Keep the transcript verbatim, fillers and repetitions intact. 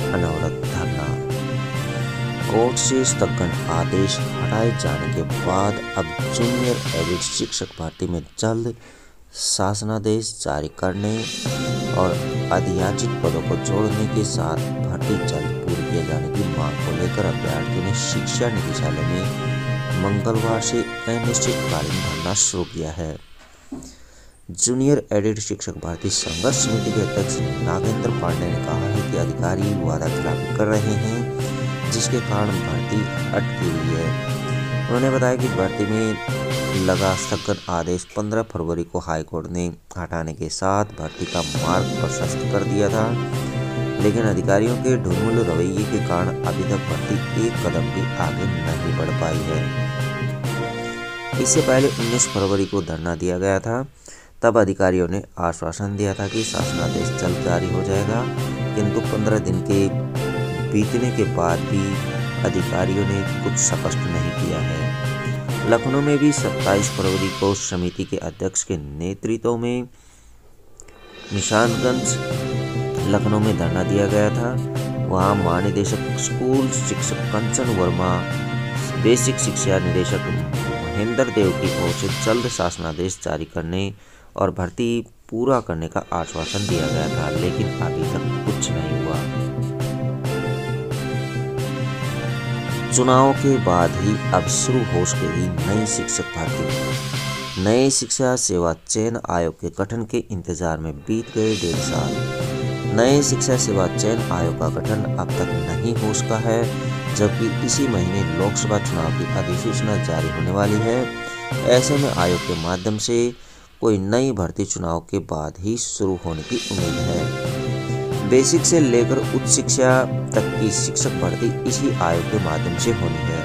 अनवरत धरना। कोर्ट से स्थगन आदेश हटाए जाने के बाद अब जूनियर एडिड शिक्षक भर्ती में जल्द शासनादेश जारी करने और अधियाचित पदों को जोड़ने के साथ भर्ती जल्द पूरी किए जाने की मांग को लेकर अभ्यर्थियों ने शिक्षा निदेशालय में मंगलवार से अनिश्चितकालीन धरना शुरू किया है। जूनियर एडिड शिक्षक भर्ती संघर्ष समिति के अध्यक्ष नागेंद्र पांडे ने कहा है कि अधिकारी वादाखिलाफी कर रहे हैं, जिसके कारण भर्ती अटकी हुई है। उन्होंने बताया कि भर्ती में लगा स्थगन आदेश पंद्रह फरवरी को हाईकोर्ट ने हटाने के साथ भर्ती का मार्ग प्रशस्त कर दिया था, लेकिन अधिकारियों के ढुलमुल रवैये के कारण अभी तक भर्ती एक कदम भी आगे नहीं बढ़ पाई है। इससे पहले उन्नीस फरवरी को धरना दिया गया था। तब अधिकारियों ने आश्वासन दिया था कि शासनादेश जल्द जारी हो जाएगा, किंतु पंद्रह दिन के बीतने के बाद भी अधिकारियों ने कुछ स्पष्ट नहीं किया है। लखनऊ में भी सत्ताईस फरवरी को समिति के अध्यक्ष के नेतृत्व में निशानगंज लखनऊ में धरना दिया गया था। वहां महानिदेशक स्कूल शिक्षक कंचन वर्मा, बेसिक शिक्षा निदेशक महेंद्र देव की ओर से जल्द शासनादेश जारी करने और भर्ती पूरा करने का आश्वासन दिया गया था, लेकिन अभी तक कुछ नहीं हुआ। चुनाव के बाद ही अब शुरू हो सकेगी नई शिक्षक भर्ती। नए शिक्षा सेवा चयन आयोग के गठन के इंतजार में बीत गए डेढ़ साल। नए शिक्षा सेवा चयन आयोग का गठन अब तक नहीं हो सका है, जबकि इसी महीने लोकसभा चुनाव की अधिसूचना जारी होने वाली है। ऐसे में आयोग के माध्यम से कोई नई भर्ती चुनाव के बाद ही शुरू होने की उम्मीद है। बेसिक से लेकर उच्च शिक्षा तक की शिक्षक भर्ती इसी आयोग के माध्यम से होनी है।